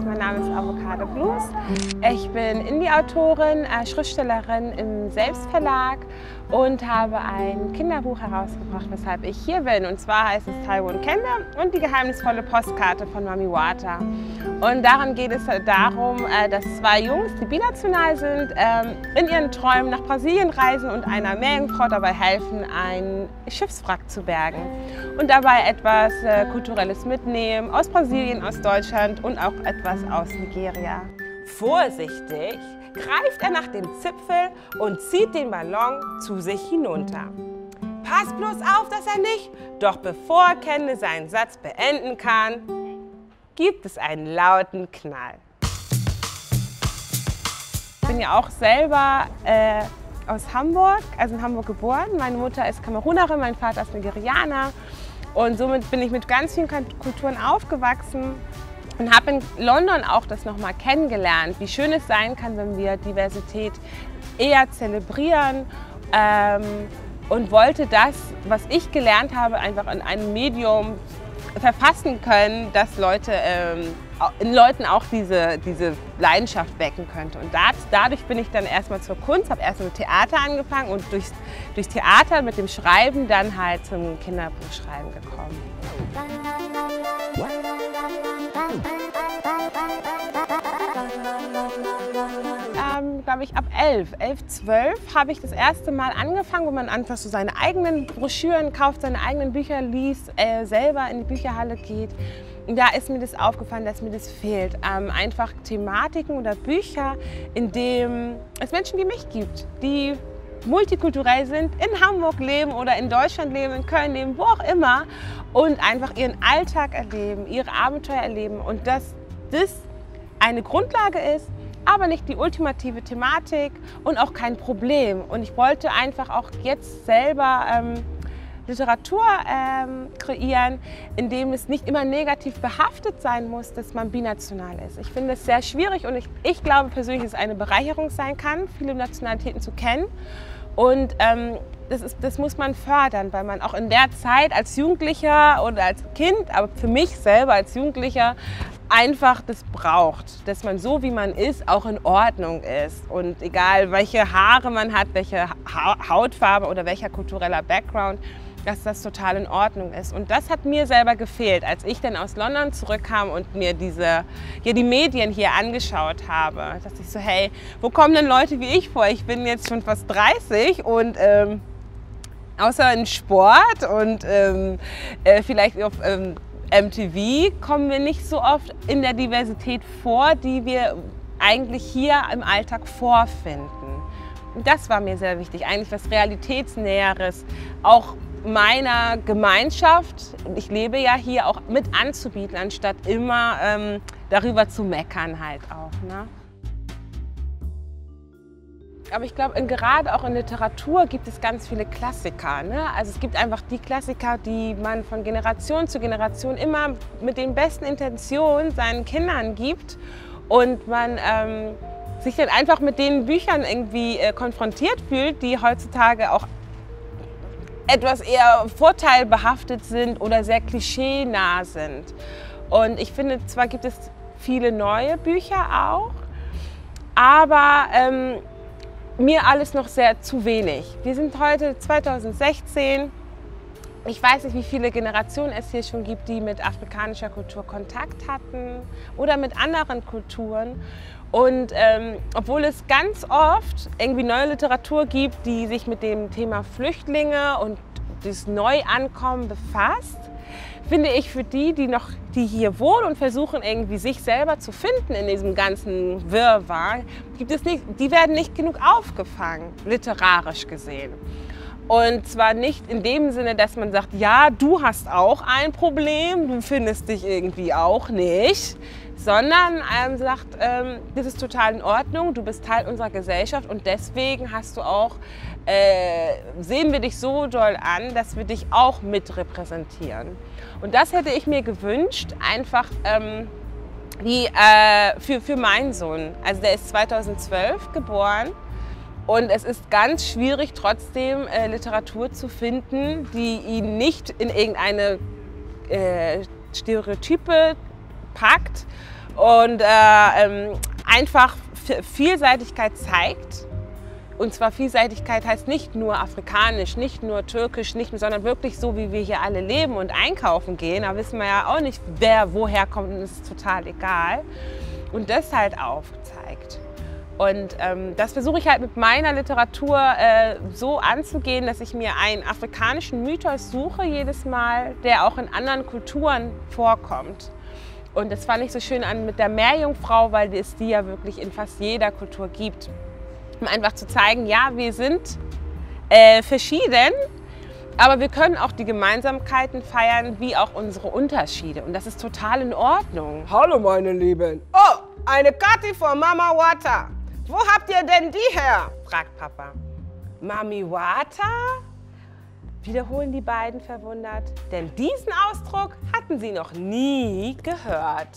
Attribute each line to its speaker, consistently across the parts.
Speaker 1: mein Name ist Avocado Blues. Ich bin Indie-Autorin, Schriftstellerin im Selbstverlag und habe ein Kinderbuch herausgebracht, weshalb ich hier bin. Und zwar heißt es Taiwan Kende und die geheimnisvolle Postkarte von Mami Wata. Und darin geht es darum, dass zwei Jungs, die binational sind, in ihren Träumen nach Brasilien reisen und einer Meerjungfrau dabei helfen, ein Schiffswrack zu bergen. Und dabei etwas Kulturelles mitnehmen aus Brasilien, aus Deutschland und auch etwas aus Nigeria.
Speaker 2: Vorsichtig greift er nach dem Zipfel und zieht den Ballon zu sich hinunter. Pass bloß auf, dass er nicht, doch bevor Kende seinen Satz beenden kann, gibt es einen lauten Knall.
Speaker 1: Ich bin ja auch selber aus Hamburg, also in Hamburg geboren. Meine Mutter ist Kamerunerin, mein Vater ist Nigerianer. Und somit bin ich mit ganz vielen Kulturen aufgewachsen und habe in London auch das nochmal kennengelernt, wie schön es sein kann, wenn wir Diversität eher zelebrieren, und wollte das, was ich gelernt habe, einfach in einem Medium verfassen können, dass in Leuten auch diese Leidenschaft wecken könnte. Und dadurch bin ich dann erstmal zur Kunst, habe erst mit Theater angefangen und durchs Theater mit dem Schreiben dann halt zum Kinderbuchschreiben gekommen. Glaube ich, ab 11, 12 habe ich das erste Mal angefangen, wo man einfach so seine eigenen Broschüren kauft, seine eigenen Bücher liest, selber in die Bücherhalle geht. Und da ist mir das aufgefallen, dass mir das fehlt. Einfach Thematiken oder Bücher, in denen es Menschen wie mich gibt, die multikulturell sind, in Hamburg leben oder in Deutschland leben, in Köln leben, wo auch immer und einfach ihren Alltag erleben, ihre Abenteuer erleben und dass das eine Grundlage ist, aber nicht die ultimative Thematik und auch kein Problem. Und ich wollte einfach auch jetzt selber Literatur kreieren, in dem es nicht immer negativ behaftet sein muss, dass man binational ist. Ich finde es sehr schwierig und ich glaube persönlich, dass es eine Bereicherung sein kann, viele Nationalitäten zu kennen. Und das muss man fördern, weil man auch in der Zeit als Jugendlicher oder als Kind, aber für mich selber als Jugendlicher, einfach das braucht, dass man so wie man ist auch in Ordnung ist und egal welche Haare man hat, welche Hautfarbe oder welcher kultureller Background, dass das total in Ordnung ist. Und das hat mir selber gefehlt, als ich dann aus London zurückkam und mir die Medien hier angeschaut habe. Da dachte ich so, hey, wo kommen denn Leute wie ich vor? Ich bin jetzt schon fast 30 und außer in Sport und vielleicht auf MTV kommen wir nicht so oft in der Diversität vor, die wir eigentlich hier im Alltag vorfinden. Und das war mir sehr wichtig, eigentlich was Realitätsnäheres, auch meiner Gemeinschaft, ich lebe ja hier, auch mit anzubieten, anstatt immer darüber zu meckern halt auch. Ne? Aber ich glaube, gerade auch in Literatur gibt es ganz viele Klassiker. Ne? Also es gibt einfach die Klassiker, die man von Generation zu Generation immer mit den besten Intentionen seinen Kindern gibt und man sich dann einfach mit den Büchern irgendwie konfrontiert fühlt, die heutzutage auch etwas eher vorteilbehaftet sind oder sehr klischeenah sind. Und ich finde, zwar gibt es viele neue Bücher auch, aber mir alles noch sehr zu wenig. Wir sind heute 2016. Ich weiß nicht, wie viele Generationen es hier schon gibt, die mit afrikanischer Kultur Kontakt hatten oder mit anderen Kulturen. Und obwohl es ganz oft irgendwie neue Literatur gibt, die sich mit dem Thema Flüchtlinge und das Neuankommen befasst, finde ich für die hier wohnen und versuchen, irgendwie sich selber zu finden in diesem ganzen Wirrwarr, die werden nicht genug aufgefangen, literarisch gesehen. Und zwar nicht in dem Sinne, dass man sagt, ja, du hast auch ein Problem, du findest dich irgendwie auch nicht, sondern sagt, das ist total in Ordnung, du bist Teil unserer Gesellschaft und deswegen hast du auch, sehen wir dich so doll an, dass wir dich auch mit repräsentieren. Und das hätte ich mir gewünscht, einfach für meinen Sohn. Also der ist 2012 geboren und es ist ganz schwierig, trotzdem Literatur zu finden, die ihn nicht in irgendeine Stereotype packt
Speaker 2: und einfach Vielseitigkeit zeigt. Und zwar Vielseitigkeit heißt nicht nur afrikanisch, nicht nur türkisch, sondern wirklich so, wie wir hier alle leben und einkaufen gehen. Da wissen wir ja auch nicht, wer woher kommt, und es ist total egal. Und das halt aufzeigt. Und das versuche ich halt mit meiner Literatur so anzugehen, dass ich mir einen afrikanischen Mythos suche jedes Mal, der auch in anderen Kulturen vorkommt. Und das fand ich so schön an mit der Meerjungfrau, weil es die ja wirklich in fast jeder Kultur gibt. Um einfach zu zeigen, ja, wir sind verschieden, aber wir können auch die Gemeinsamkeiten feiern, wie auch unsere Unterschiede. Und das ist total in Ordnung.
Speaker 3: Hallo meine Lieben. Oh, eine Kati von Mama Wata. Wo habt ihr denn die her?
Speaker 2: Fragt Papa. Mami Wata? Wiederholen die beiden verwundert, denn diesen Ausdruck hatten sie noch nie gehört.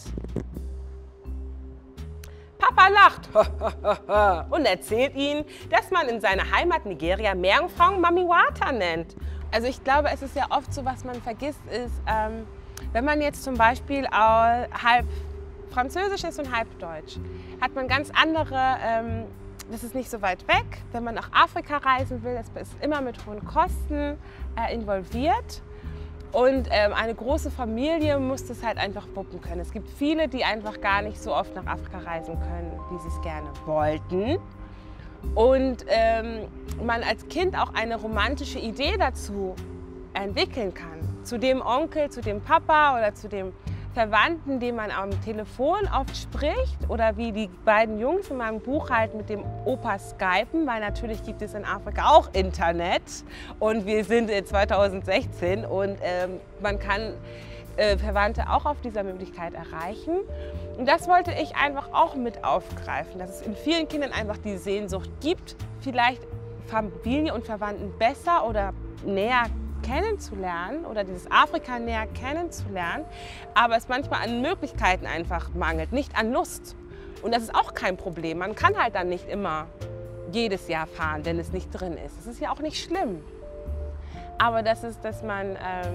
Speaker 2: Papa lacht und erzählt ihnen, dass man in seiner Heimat Nigeria Meerjungfrauen Mami Wata nennt.
Speaker 1: Also ich glaube, es ist ja oft so, was man vergisst, ist, wenn man jetzt zum Beispiel halb Französisch ist und halb Deutsch, hat man ganz andere, das ist nicht so weit weg. Wenn man nach Afrika reisen will, das ist immer mit hohen Kosten involviert. Und eine große Familie muss das halt einfach wuppen können. Es gibt viele, die einfach gar nicht so oft nach Afrika reisen können, wie sie es gerne wollten. Und man als Kind auch eine romantische Idee dazu entwickeln kann. Zu dem Onkel, zu dem Papa oder zu dem Verwandten, den man am Telefon oft spricht, oder wie die beiden Jungs in meinem Buch halt mit dem Opa skypen, weil natürlich gibt es in Afrika auch Internet und wir sind in 2016 und man kann Verwandte auch auf dieser Möglichkeit erreichen. Und das wollte ich einfach auch mit aufgreifen, dass es in vielen Kindern einfach die Sehnsucht gibt, vielleicht Familie und Verwandten besser oder näher kennenzulernen oder dieses Afrika näher kennenzulernen, aber es manchmal an Möglichkeiten einfach mangelt, nicht an Lust. Und das ist auch kein Problem. Man kann halt dann nicht immer jedes Jahr fahren, wenn es nicht drin ist. Das ist ja auch nicht schlimm. Aber dass man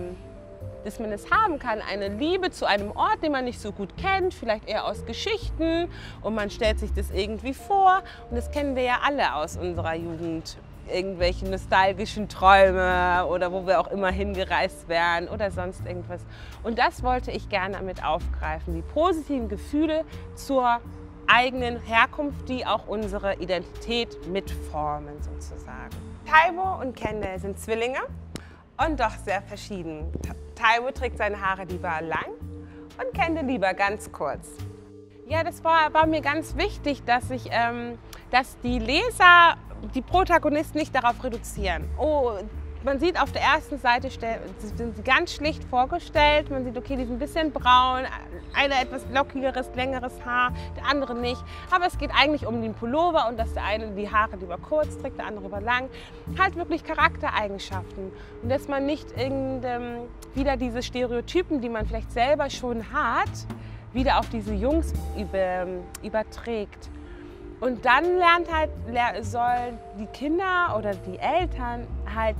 Speaker 1: es haben kann, eine Liebe zu einem Ort, den man nicht so gut kennt, vielleicht eher aus Geschichten, und man stellt sich das irgendwie vor. Und das kennen wir ja alle aus unserer Jugend. Irgendwelche nostalgischen Träume oder wo wir auch immer hingereist wären oder sonst irgendwas. Und das wollte ich gerne mit aufgreifen, die positiven Gefühle zur eigenen Herkunft, die auch unsere Identität mitformen sozusagen.
Speaker 2: Taiwo und Kendall sind Zwillinge und doch sehr verschieden. Taiwo trägt seine Haare lieber lang und Kendall lieber ganz kurz.
Speaker 1: Ja, das war mir ganz wichtig, dass die Leser die Protagonisten nicht darauf reduzieren. Oh, man sieht auf der ersten Seite, sind sie ganz schlicht vorgestellt. Man sieht, okay, die sind ein bisschen braun, einer etwas lockigeres, längeres Haar, der andere nicht. Aber es geht eigentlich um den Pullover und dass der eine die Haare lieber kurz trägt, der andere lieber lang. Halt wirklich Charaktereigenschaften. Und dass man nicht wieder diese Stereotypen, die man vielleicht selber schon hat, wieder auf diese Jungs überträgt. Und dann sollen die Kinder oder die Eltern halt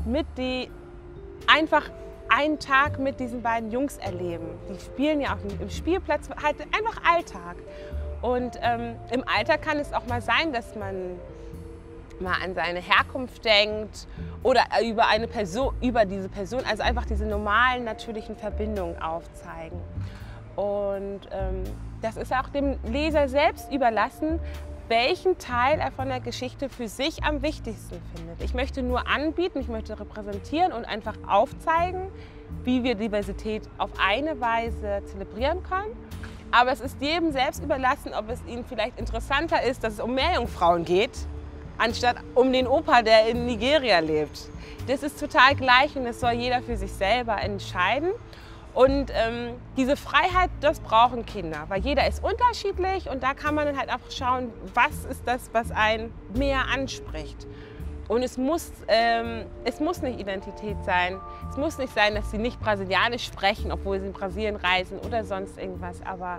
Speaker 1: einfach einen Tag mit diesen beiden Jungs erleben. Die spielen ja auch im Spielplatz, halt einfach Alltag. Und im Alter kann es auch mal sein, dass man mal an seine Herkunft denkt oder über diese Person, also einfach diese normalen, natürlichen Verbindungen aufzeigen. Und das ist auch dem Leser selbst überlassen, welchen Teil er von der Geschichte für sich am wichtigsten findet. Ich möchte nur anbieten, ich möchte repräsentieren und einfach aufzeigen, wie wir Diversität auf eine Weise zelebrieren können. Aber es ist jedem selbst überlassen, ob es ihm vielleicht interessanter ist, dass es um Meerjungfrauen geht, anstatt um den Opa, der in Nigeria lebt. Das ist total gleich und das soll jeder für sich selber entscheiden. Und diese Freiheit, das brauchen Kinder, weil jeder ist unterschiedlich und da kann man dann halt einfach schauen, was ist das, was einen mehr anspricht. Und es muss nicht Identität sein. Es muss nicht sein, dass sie nicht brasilianisch sprechen, obwohl sie in Brasilien reisen oder sonst irgendwas. Aber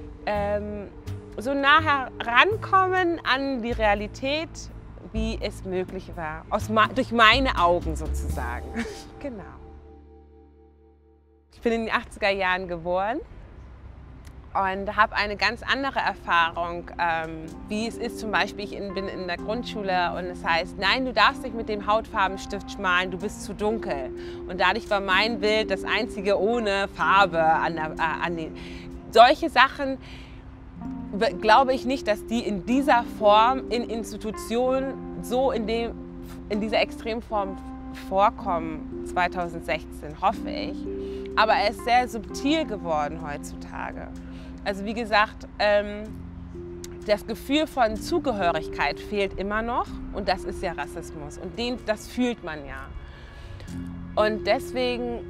Speaker 1: so nah herankommen an die Realität, wie es möglich war, durch meine Augen sozusagen. Genau. Ich bin in den 80er Jahren geboren und habe eine ganz andere Erfahrung, wie es ist zum Beispiel, ich bin in der Grundschule und es heißt, nein, du darfst nicht mit dem Hautfarbenstift malen, du bist zu dunkel. Und dadurch war mein Bild das einzige ohne Farbe solche Sachen glaube ich nicht, dass die in dieser Form in Institutionen so in dieser Extremform vorkommen 2016, hoffe ich. Aber er ist sehr subtil geworden heutzutage. Also wie gesagt, das Gefühl von Zugehörigkeit fehlt immer noch und das ist ja Rassismus und das fühlt man ja. Und deswegen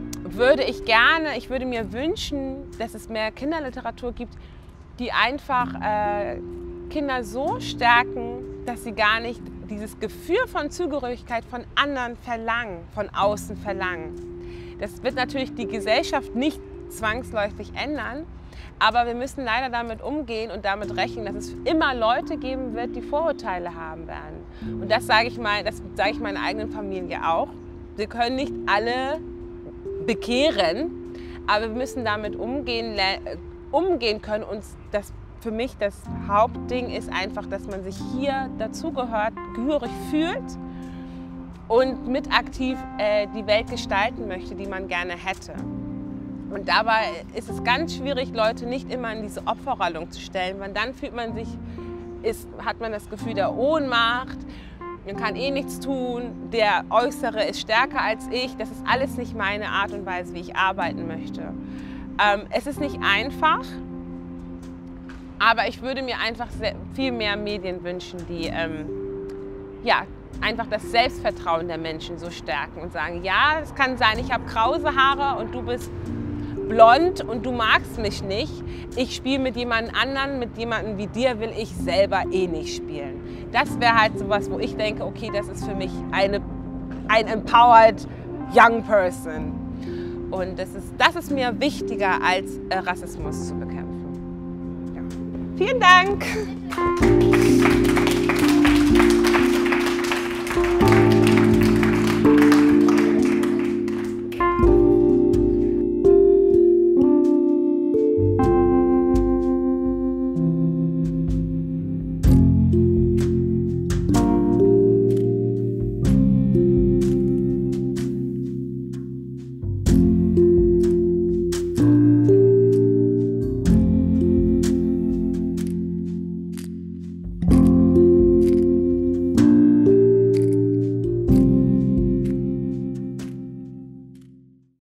Speaker 1: ich würde mir wünschen, dass es mehr Kinderliteratur gibt, die einfach Kinder so stärken, dass sie gar nicht dieses Gefühl von Zugehörigkeit von anderen verlangen, von außen verlangen. Das wird natürlich die Gesellschaft nicht zwangsläufig ändern, aber wir müssen leider damit umgehen und damit rechnen, dass es immer Leute geben wird, die Vorurteile haben werden. Und das sage ich meiner eigenen Familie auch. Wir können nicht alle bekehren, aber wir müssen damit umgehen können. Und für mich das Hauptding ist einfach, dass man sich hier gehörig fühlt und mit aktiv die Welt gestalten möchte, die man gerne hätte. Und dabei ist es ganz schwierig, Leute nicht immer in diese Opferrolle zu stellen, weil dann hat man das Gefühl der Ohnmacht, man kann eh nichts tun, der Äußere ist stärker als ich, das ist alles nicht meine Art und Weise, wie ich arbeiten möchte. Es ist nicht einfach, aber ich würde mir einfach viel mehr Medien wünschen, die einfach das Selbstvertrauen der Menschen so stärken und sagen, ja, es kann sein, ich habe krause Haare und du bist blond und du magst mich nicht. Ich spiele mit jemand anderen, mit jemandem wie dir will ich selber eh nicht spielen. Das wäre halt sowas, wo ich denke, okay, das ist für mich ein empowered young person. Und das ist mir wichtiger, als Rassismus zu bekämpfen. Ja. Vielen Dank!